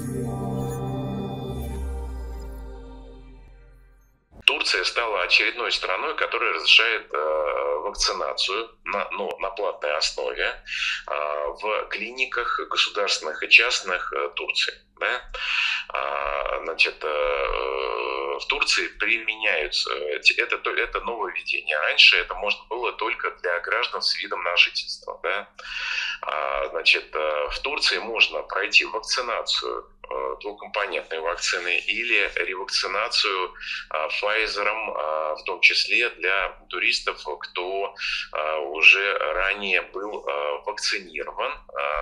Турция стала очередной страной, которая разрешает вакцинацию на платной основе в клиниках государственных и частных Турции. Да? В Турции применяются, это нововведение. Раньше это можно было только для граждан с видом на жительство. Да? В Турции можно пройти вакцинацию двухкомпонентной вакцины или ревакцинацию Pfizer, в том числе для туристов, кто уже ранее был вакцинирован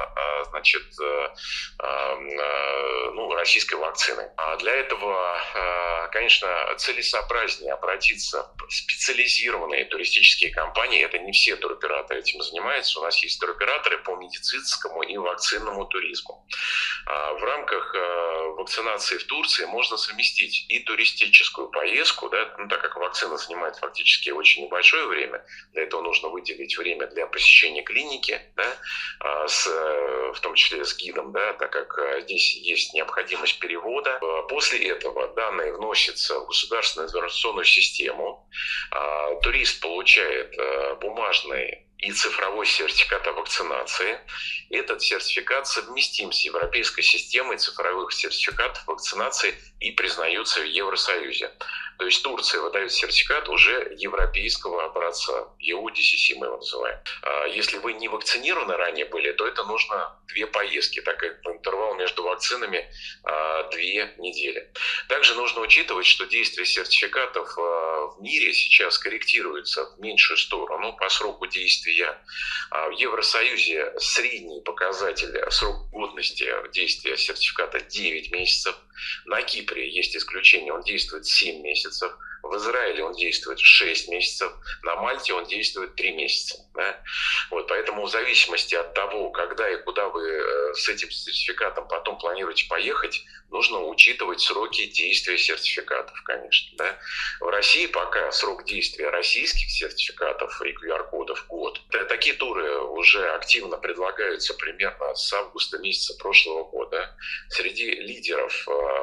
российской вакциной. А для этого, конечно, целесообразнее обратиться в специализированные туристические компании. Это не все туроператоры этим занимаются. У нас есть туроператоры по медицинскому и вакцинному туризму. В рамках вакцинации в Турции можно совместить и туристическую поездку, да, так как вакцина занимает фактически очень небольшое время, для этого нужно выделить время для посещения клиники, да, в том числе с гидом, да, так как здесь есть необходимость перевода. После этого данные вносятся в государственную информационную систему. Турист получает бумажный и цифровой сертификат о вакцинации. Этот сертификат совместим с европейской системой цифровых сертификатов вакцинации и признается в Евросоюзе. То есть Турция выдает сертификат уже европейского образца, EU-DCC мы его называем. Если вы не вакцинированы ранее были, то это нужно 2 поездки, так как интервал между вакцинами 2 недели. Также нужно учитывать, что действие сертификатов в мире сейчас корректируется в меньшую сторону по сроку действия. В Евросоюзе средний показатель срок годности действия сертификата 9 месяцев. На Кипре есть исключение, он действует 7 месяцев. В Израиле он действует 6 месяцев, на Мальте он действует 3 месяца. Да? Поэтому в зависимости от того, когда и куда вы с этим сертификатом потом планируете поехать, нужно учитывать сроки действия сертификатов, конечно. Да? В России пока срок действия российских сертификатов и QR-кодов год. Такие туры уже активно предлагаются примерно с августа месяца прошлого года. Среди лидеров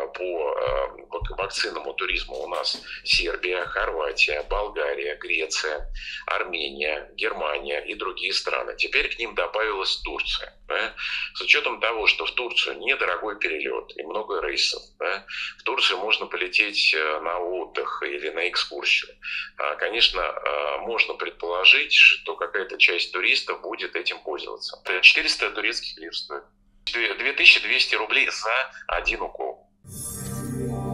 по вакцинному туризму у нас Сербия, Хорватия, Болгария, Греция, Армения, Германия и другие страны. Теперь к ним добавилась Турция. Да? С учетом того, что в Турцию недорогой перелет и много рейсов, да? В Турцию можно полететь на отдых или на экскурсию. Конечно, можно предположить, что какая-то часть туристов будет этим пользоваться. 400 турецких лир стоит. 2200 рублей за один укол.